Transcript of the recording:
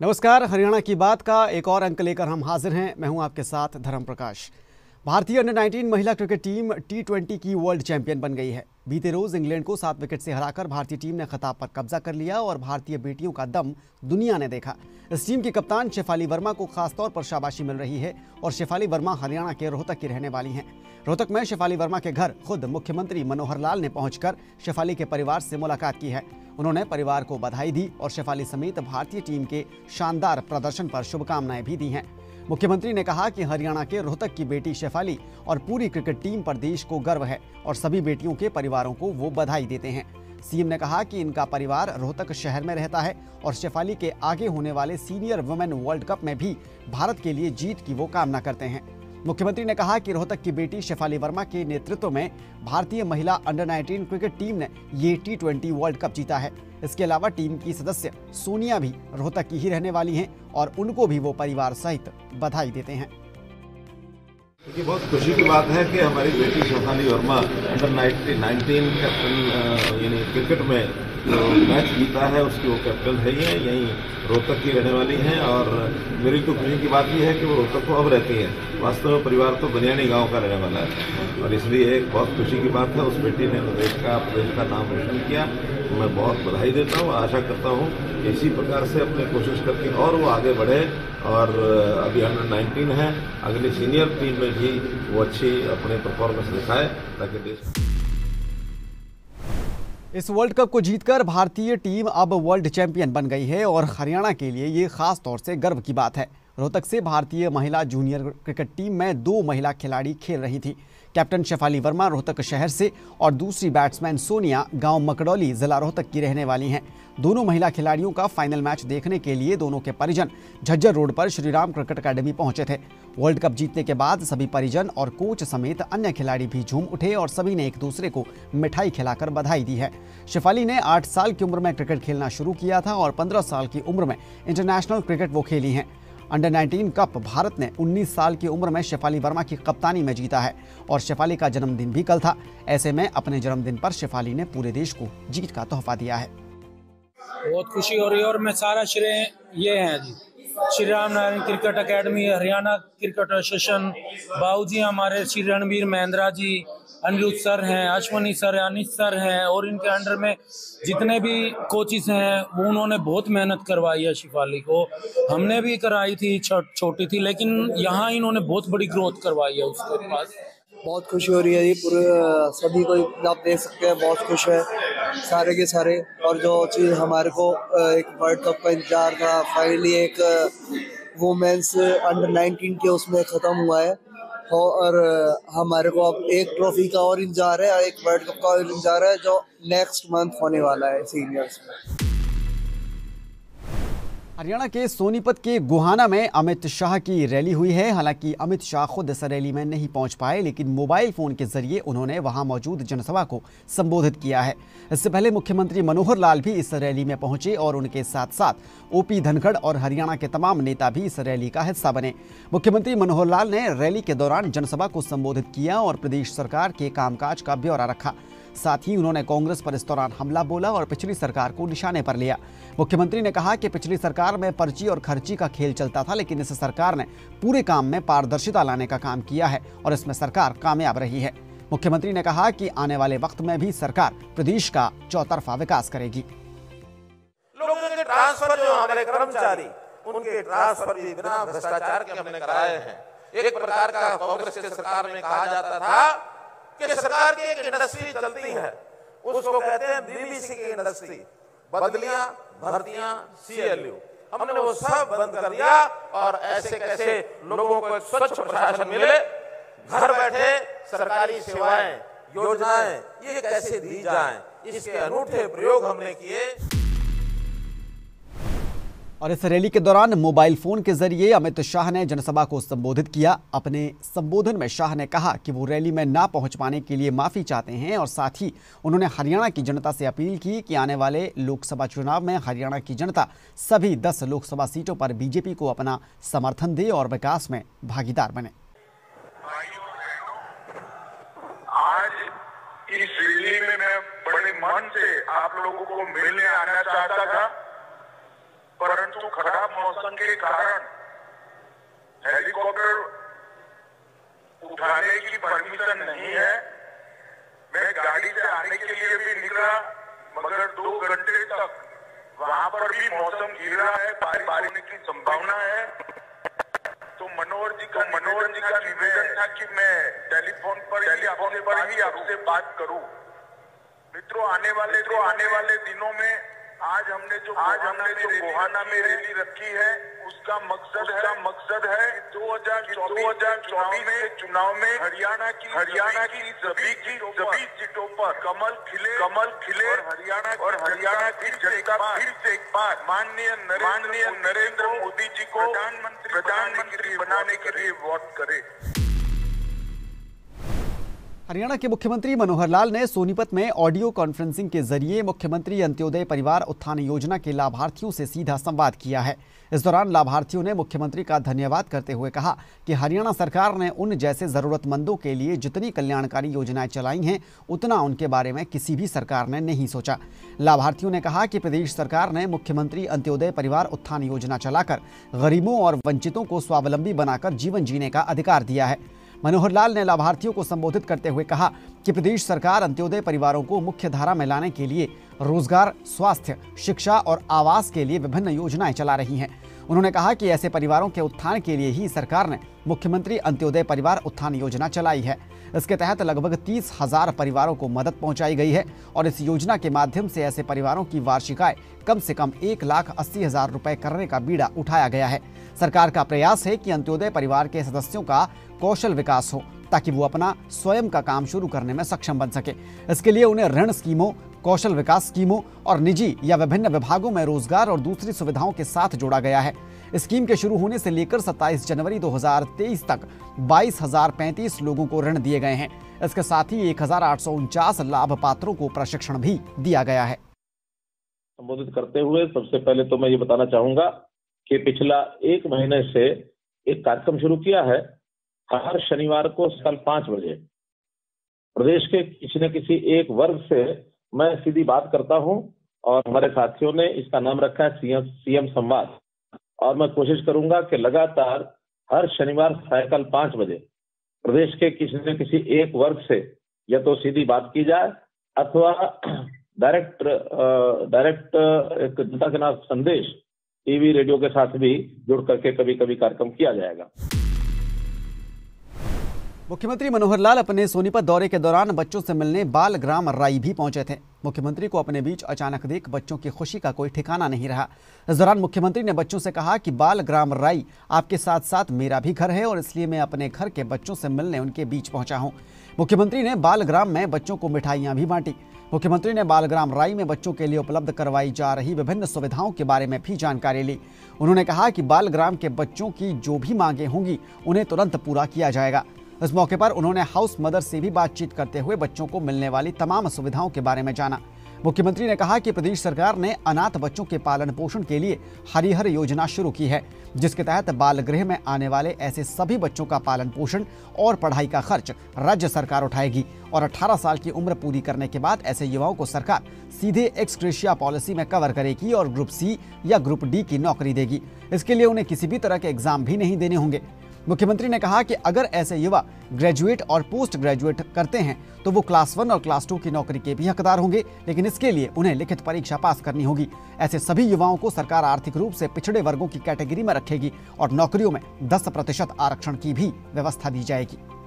नमस्कार, हरियाणा की बात का एक और अंक लेकर हम हाजिर हैं। मैं हूं आपके साथ धर्म प्रकाश। भारतीय अंडर 19 महिला क्रिकेट टीम T20 की वर्ल्ड चैंपियन बन गई है। बीते रोज इंग्लैंड को 7 विकेट से हराकर भारतीय टीम ने खिताब पर कब्जा कर लिया और भारतीय बेटियों का दम दुनिया ने देखा। इस टीम की कप्तान शेफाली वर्मा को खासतौर पर शाबाशी मिल रही है और शेफाली वर्मा हरियाणा के रोहतक की रहने वाली हैं। रोहतक में शेफाली वर्मा के घर खुद मुख्यमंत्री मनोहर लाल ने पहुंचकर शेफाली के परिवार से मुलाकात की है। उन्होंने परिवार को बधाई दी और शेफाली समेत भारतीय टीम के शानदार प्रदर्शन पर शुभकामनाएं भी दी हैं। मुख्यमंत्री ने कहा कि हरियाणा के रोहतक की बेटी शेफाली और पूरी क्रिकेट टीम पर देश को गर्व है और सभी बेटियों के परिवारों को वो बधाई देते हैं। सीएम ने कहा कि इनका परिवार रोहतक शहर में रहता है और शेफाली के आगे होने वाले सीनियर वुमेन वर्ल्ड कप में भी भारत के लिए जीत की वो कामना करते हैं। मुख्यमंत्री ने कहा कि रोहतक की बेटी शेफाली वर्मा के नेतृत्व में भारतीय महिला अंडर 19 क्रिकेट टीम ने ये T20 वर्ल्ड कप जीता है। इसके अलावा टीम की सदस्य सोनिया भी रोहतक की ही रहने वाली हैं और उनको भी वो परिवार सहित बधाई देते हैं। देखिए, बहुत खुशी की बात है कि हमारी बेटी शेफाली वर्मा अंडर 19 कैप्टन यानी क्रिकेट में जो मैच जीता है उसकी वो कैप्टन है ही है, यहीं रोहतक की रहने वाली हैं। और मेरी तो खुशी की बात ये है कि वो रोहतक को अब रहती है। वास्तव में परिवार तो बनियानी गांव का रहने वाला है और इसलिए एक बहुत खुशी की बात है। उस बेटी ने प्रदेश का नाम रोशन किया। मैं बहुत बधाई देता हूँ। आशा करता हूँ कि इसी प्रकार से अपनी कोशिश करके और वो आगे बढ़े और अभी अंडर 19 है, अगली सीनियर टीम में भी वो अच्छी अपने परफॉर्मेंस दिखाए ताकि देश। इस वर्ल्ड कप को जीतकर भारतीय टीम अब वर्ल्ड चैंपियन बन गई है और हरियाणा के लिए ये खास तौर से गर्व की बात है। रोहतक से भारतीय महिला जूनियर क्रिकेट टीम में 2 महिला खिलाड़ी खेल रही थी। कैप्टन शेफाली वर्मा रोहतक शहर से और दूसरी बैट्समैन सोनिया गांव मकडौली जिला रोहतक की रहने वाली हैं। दोनों महिला खिलाड़ियों का फाइनल मैच देखने के लिए दोनों के परिजन झज्जर रोड पर श्रीराम क्रिकेट अकेडमी पहुंचे थे। वर्ल्ड कप जीतने के बाद सभी परिजन और कोच समेत अन्य खिलाड़ी भी झूम उठे और सभी ने एक दूसरे को मिठाई खिलाकर बधाई दी है। शेफाली ने 8 साल की उम्र में क्रिकेट खेलना शुरू किया था और 15 साल की उम्र में इंटरनेशनल क्रिकेट वो खेली हैं। अंडर 19 कप भारत ने 19 साल की उम्र में शेफाली वर्मा की कप्तानी में जीता है और शेफाली का जन्मदिन भी कल था। ऐसे में अपने जन्मदिन पर शेफाली ने पूरे देश को जीत का तोहफा दिया है। बहुत खुशी हो रही है और मैं सारा श्रेय ये है जी Shri Ram Narayan cricket academy, Haryana cricket association, बाबूजी हमारे श्री रणवीर महेंद्रा जी, अनिरुद्ध सर हैं, अश्वनी सर हैं, अनिश सर हैं और इनके अंडर में जितने भी कोचिस हैं वो उन्होंने बहुत मेहनत करवाई है। शेफाली को हमने भी कराई थी, छोटी थी, लेकिन यहाँ इन्होंने बहुत बड़ी ग्रोथ करवाई है उसके पास। बहुत खुशी हो रही है जी। पूरे सभी को आप देख सकते हैं, बहुत खुश है सारे के सारे। और जो चीज़ हमारे को एक वर्ल्ड कप का इंतजार था, फाइनली एक वुमेन्स अंडर 19 के उसमें ख़त्म हुआ है और हमारे को अब एक ट्रॉफी का और इंतजार है, एक वर्ल्ड कप का और इंतजार है जो नेक्स्ट मंथ होने वाला है सीनियर्स में। हरियाणा के सोनीपत के गोहाना में अमित शाह की रैली हुई है। हालांकि अमित शाह खुद इस रैली में नहीं पहुंच पाए, लेकिन मोबाइल फोन के जरिए उन्होंने वहां मौजूद जनसभा को संबोधित किया है। इससे पहले मुख्यमंत्री मनोहर लाल भी इस रैली में पहुंचे और उनके साथ साथ ओपी धनखड़ और हरियाणा के तमाम नेता भी इस रैली का हिस्सा बने। मुख्यमंत्री मनोहर लाल ने रैली के दौरान जनसभा को संबोधित किया और प्रदेश सरकार के कामकाज का ब्यौरा रखा। साथ ही उन्होंने कांग्रेस पर इस दौरान हमला बोला और पिछली सरकार को निशाने पर लिया। मुख्यमंत्री ने कहा कि पिछली सरकार में पर्ची और खर्ची का खेल चलता था, लेकिन इस सरकार ने पूरे काम में पारदर्शिता लाने का काम किया है और इसमें सरकार कामयाब रही है। मुख्यमंत्री ने कहा कि आने वाले वक्त में भी सरकार प्रदेश का चौतरफा विकास करेगी। लोगों के ट्रांसफर जो हमारे कर्मचारी, उनके ट्रांसफर भी बिना भ्रष्टाचार के हमने कराए हैं। एक प्रकार का कांग्रेस की सरकार में कहा जाता था कि सरकार की एक इंडस्ट्री चलती है, उसको कहते हैं बीबीसी की इंडस्ट्री, बदलियां, भर्तियां, CLU। हमने वो सब बंद कर दिया और ऐसे कैसे लोगों को एक स्वच्छ प्रशासन मिले, घर बैठे सरकारी सेवाएं, योजनाएं ये कैसे दी जाएं, इसके अनूठे प्रयोग हमने किए। और इस रैली के दौरान मोबाइल फोन के जरिए अमित शाह ने जनसभा को संबोधित किया। अपने संबोधन में शाह ने कहा कि वो रैली में ना पहुंच पाने के लिए माफी चाहते हैं और साथ ही उन्होंने हरियाणा की जनता से अपील की कि आने वाले लोकसभा चुनाव में हरियाणा की जनता सभी 10 लोकसभा सीटों पर बीजेपी को अपना समर्थन दे और विकास में भागीदार बने। आज इस रैली में मैं बड़े मन से आप लोगों को मिलने आना चाहता था, परंतु परंतु खराब मौसम के कारण हेलीकॉप्टर उठाने की परमिशन नहीं है। मैं गाड़ी से आने के लिए भी निकला, मगर 2 घंटे तक वहां पर भी मौसम गिरा है, बारिश होने की संभावना है। तो मनोहर जी का निवेदन था कि मैं टेलीफोन पर ही आपसे बात करूं। मित्रों, आने वाले दिनों में आज हमने जो गोहाना में रैली रखी है, उसका मकसद है 2024 चुनाव में हरियाणा की सभी सीटों पर कमल खिले और हरियाणा की जनता फिर से एक बार माननीय नरेंद्र मोदी जी को प्रधानमंत्री बनाने के लिए वोट करे। हरियाणा के मुख्यमंत्री मनोहर लाल ने सोनीपत में ऑडियो कॉन्फ्रेंसिंग के जरिए मुख्यमंत्री अंत्योदय परिवार उत्थान योजना के लाभार्थियों से सीधा संवाद किया है। इस दौरान लाभार्थियों ने मुख्यमंत्री का धन्यवाद करते हुए कहा कि हरियाणा सरकार ने उन जैसे जरूरतमंदों के लिए जितनी कल्याणकारी योजनाएं चलाई हैं, उतना उनके बारे में किसी भी सरकार ने नहीं सोचा। लाभार्थियों ने कहा कि प्रदेश सरकार ने मुख्यमंत्री अंत्योदय परिवार उत्थान योजना चलाकर गरीबों और वंचितों को स्वावलंबी बनाकर जीवन जीने का अधिकार दिया है। मनोहर लाल ने लाभार्थियों को संबोधित करते हुए कहा कि प्रदेश सरकार अंत्योदय परिवारों को मुख्य धारा में लाने के लिए रोजगार, स्वास्थ्य, शिक्षा और आवास के लिए विभिन्न योजनाएं चला रही हैं। उन्होंने कहा कि ऐसे परिवारों के उत्थान के लिए ही सरकार ने मुख्यमंत्री अंत्योदय परिवार उत्थान योजना चलाई है। इसके तहत लगभग 30,000 परिवारों को मदद पहुंचाई गई है और इस योजना के माध्यम से ऐसे परिवारों की वार्षिक आय कम से कम 1,80,000 रुपए करने का बीड़ा उठाया गया है। सरकार का प्रयास है कि अंत्योदय परिवार के सदस्यों का कौशल विकास हो ताकि वो अपना स्वयं का काम शुरू करने में सक्षम बन सके। इसके लिए उन्हें ऋण स्कीमों, कौशल विकास स्कीमों और निजी या विभिन्न विभागों में रोजगार और दूसरी सुविधाओं के साथ जोड़ा गया है। स्कीम के शुरू होने से लेकर 27 जनवरी 2023 तक 22,035 लोगों को ऋण दिए गए हैं। इसके साथ ही 1,849 लाभ पात्रों को प्रशिक्षण भी दिया गया है। संबोधित करते हुए सबसे पहले तो मैं ये बताना चाहूंगा कि पिछला 1 महीने से एक कार्यक्रम शुरू किया है। हर शनिवार को कल 5 बजे प्रदेश के किसी न किसी एक वर्ग से मैं सीधी बात करता हूं और हमारे साथियों ने इसका नाम रखा है सीएम संवाद। और मैं कोशिश करूंगा कि लगातार हर शनिवार सायंकाल 5 बजे प्रदेश के किसी न किसी एक वर्ग से या तो सीधी बात की जाए अथवा डायरेक्ट एक जनता के नाम संदेश टीवी रेडियो के साथ भी जुड़ करके कभी कभी कार्यक्रम किया जाएगा। मुख्यमंत्री मनोहर लाल अपने सोनीपत दौरे के दौरान बच्चों से मिलने बाल ग्राम राई भी पहुंचे थे। मुख्यमंत्री को अपने बीच अचानक देख बच्चों की खुशी का कोई ठिकाना नहीं रहा। इस दौरान मुख्यमंत्री ने बच्चों से कहा कि बाल ग्राम राई आपके साथ साथ मेरा भी घर है और इसलिए मैं अपने घर के बच्चों से मिलने उनके बीच पहुंचा हूं। मुख्यमंत्री ने बाल ग्राम में बच्चों को मिठाइयां भी बांटी। मुख्यमंत्री ने बाल ग्राम राई में बच्चों के लिए उपलब्ध करवाई जा रही विभिन्न सुविधाओं के बारे में भी जानकारी ली। उन्होंने कहा कि बाल ग्राम के बच्चों की जो भी मांगे होंगी उन्हें तुरंत पूरा किया जाएगा। इस मौके पर उन्होंने हाउस मदर से भी बातचीत करते हुए बच्चों को मिलने वाली तमाम सुविधाओं के बारे में जाना। मुख्यमंत्री ने कहा कि प्रदेश सरकार ने अनाथ बच्चों के पालन पोषण के लिए हरिहर योजना शुरू की है, जिसके तहत बाल गृह में आने वाले ऐसे सभी बच्चों का पालन पोषण और पढ़ाई का खर्च राज्य सरकार उठाएगी और 18 साल की उम्र पूरी करने के बाद ऐसे युवाओं को सरकार सीधे एक्स ग्रेशिया पॉलिसी में कवर करेगी और ग्रुप सी या ग्रुप डी की नौकरी देगी। इसके लिए उन्हें किसी भी तरह के एग्जाम भी नहीं देने होंगे। मुख्यमंत्री ने कहा कि अगर ऐसे युवा ग्रेजुएट और पोस्ट ग्रेजुएट करते हैं तो वो क्लास 1 और क्लास 2 की नौकरी के भी हकदार होंगे, लेकिन इसके लिए उन्हें लिखित परीक्षा पास करनी होगी। ऐसे सभी युवाओं को सरकार आर्थिक रूप से पिछड़े वर्गों की कैटेगरी में रखेगी और नौकरियों में 10% आरक्षण की भी व्यवस्था दी जाएगी।